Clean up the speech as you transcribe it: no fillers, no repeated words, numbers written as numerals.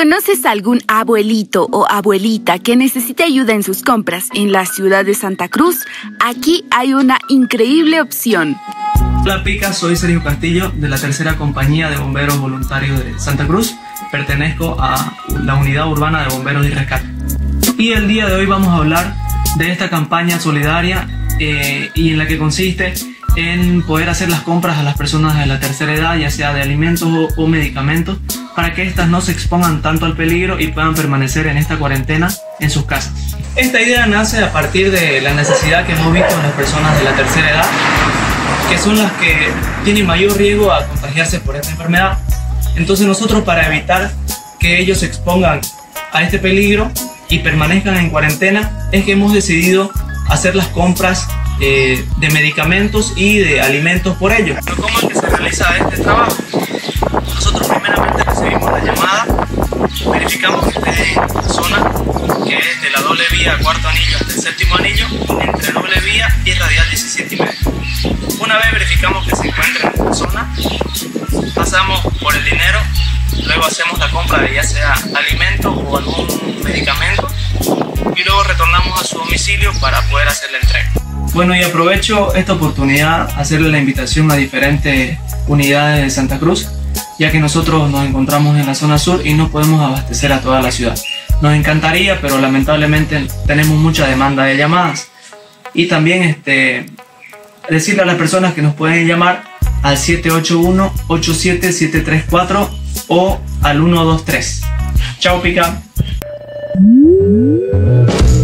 ¿Conoces algún abuelito o abuelita que necesite ayuda en sus compras en la ciudad de Santa Cruz? Aquí hay una increíble opción. Hola Pica, soy Sergio Castillo de la tercera compañía de bomberos voluntarios de Santa Cruz. Pertenezco a la unidad urbana de bomberos y rescate. Y el día de hoy vamos a hablar de esta campaña solidaria y en la que consiste en poder hacer las compras a las personas de la tercera edad, ya sea de alimentos o medicamentos, para que éstas no se expongan tanto al peligro y puedan permanecer en esta cuarentena en sus casas. Esta idea nace a partir de la necesidad que hemos visto en las personas de la tercera edad, que son las que tienen mayor riesgo a contagiarse por esta enfermedad. Entonces nosotros, para evitar que ellos se expongan a este peligro y permanezcan en cuarentena, es que hemos decidido hacer las compras de medicamentos y de alimentos por ellos. ¿Cómo es que se realiza este trabajo? Nosotros primeramente recibimos la llamada, verificamos que esté en la zona, que es de la doble vía cuarto anillo hasta el séptimo anillo, entre doble vía y radial 17,5. Una vez verificamos que se encuentra en esta zona, pasamos por el dinero, luego hacemos la compra de ya sea alimento o algún medicamento y luego retornamos a su domicilio para poder hacer la entrega. Bueno, y aprovecho esta oportunidad a hacerle la invitación a diferentes unidades de Santa Cruz, ya que nosotros nos encontramos en la zona sur y no podemos abastecer a toda la ciudad. Nos encantaría, pero lamentablemente tenemos mucha demanda de llamadas. Y también decirle a las personas que nos pueden llamar al 781-87734 o al 123. Chao, Pica.